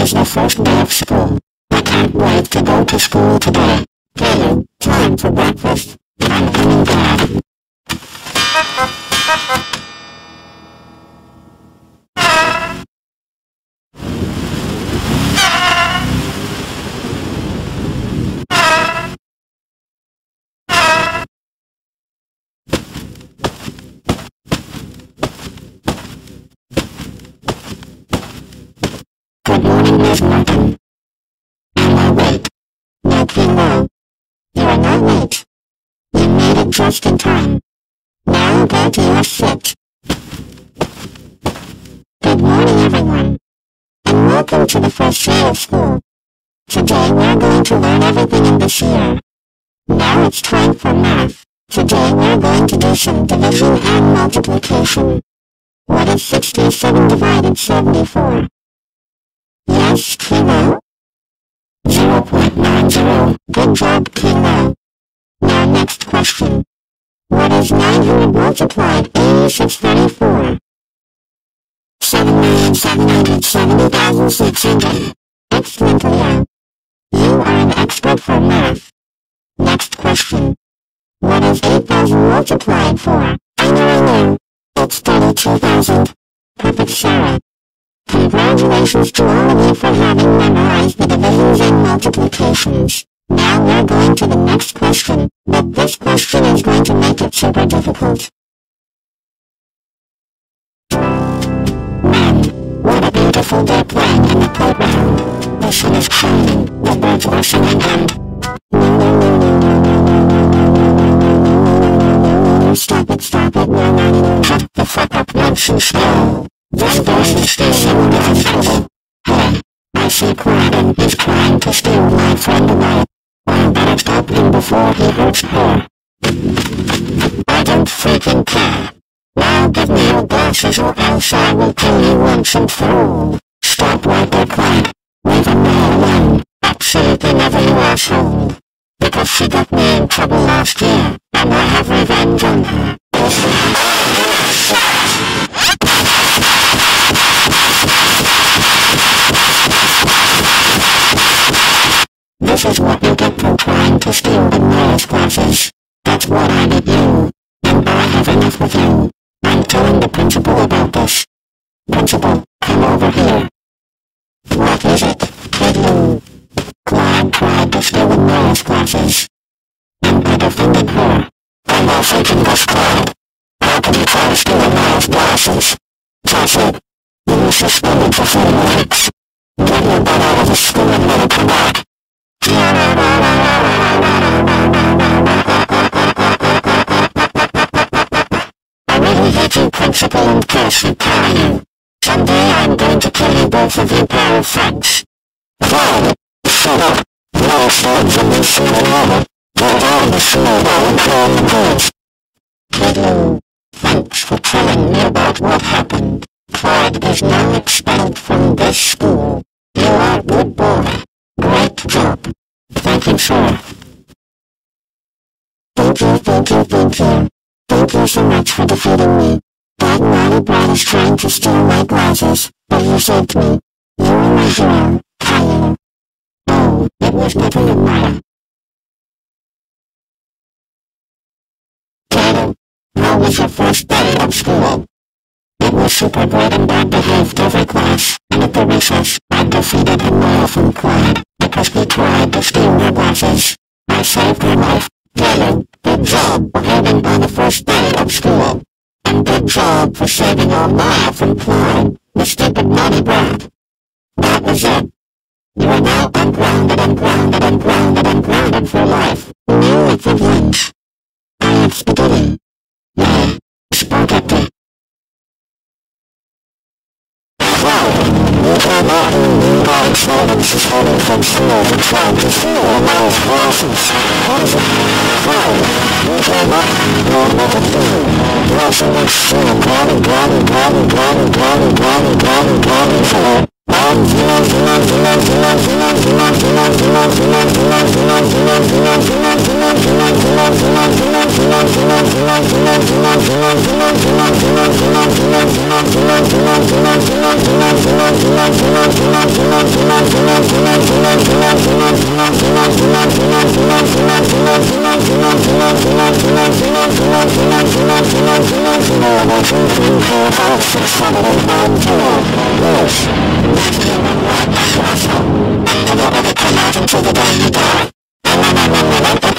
is the first day of school. I can't wait to go to school today. Caillou, time for breakfast. I'm coming back. Good morning, Miss Martin. Am I late? No, Caillou. You are not late. You made it just in time. Now go to your sit. Good morning, everyone. And welcome to the first day of school. Today we're going to learn everything in this year. Now it's time for math. Today we're going to do some division and multiplication. What is 67 divided 74? Yes, Caillou? 0.90. Good job, Caillou. Now next question. What is 900 multiplied 8634? 7,770,600. Excellent, Leo. You are an expert for math. Next question. What is 8,000 multiplied 4? I know. It's 32,000. Perfect, Sarah. Congratulations to all of you for having memorized the divisions and multiplications. Now we're going to the next question, but this question is going to make it super difficult. Man, what a beautiful day playing in the playground. The sun is shining, the birds are singing and... Stop it, no. Shut the fuck up, once you slow. This voice is still so uncomfortable. Hey, I see Quaden is trying to steal my friend away. I better stop him before he hurts her. I don't freaking care. Now give me your glasses or else I will kill you once and for all. Stop right there, Clyde. Leave him alone. Absolutely never, you asshole. Because she got me in trouble last year, and I have revenge on her. This is what you get for trying to steal in Noah's classes. That's what I did you. And I have enough with you. I'm telling the principal about this. Principal, come over here. What is it, Caillou? Clyde tried to steal in Noah's classes. And I defended her. I'm all thinking this, Clyde. How can you try to steal in Noah's glasses? That's it. You were suspended for 4 weeks. Get your butt out of the school and let it come back. I really hate you, Principal, and curse you, Caillou. Someday I'm going to kill you both of you pair of friends. Clyde, shut up. No swords in this school ever. Get out of the school while I'm calling the boys. Caillou, thanks for telling me about what happened. Clyde is now expelled from this school. You are a good boy. Great job. Thank you, sir. Thank you. Thank you so much for defeating me. That naughty brat is trying to steal my glasses, but you saved me. You are my hero, Caillou. Oh, it was never your mother. Caillou, how was your first day of school? It was super great and I behaved every class, and at the recess, I defeated him from Clyde, because he tried to steal my glasses. I saved her life. Caillou, good job for having by the first day of school. And good job for saving our Maya from Clyde, the stupid naughty brat. That was it. You are now ungrounded for life. No equivalent. I have spaghetti. Yay, spaghetti. Students is heading from school to try to steal Maya's glasses. What is it? Clyde, you came up, you'll never do. You're so much stealing gladdy for Until the day you die.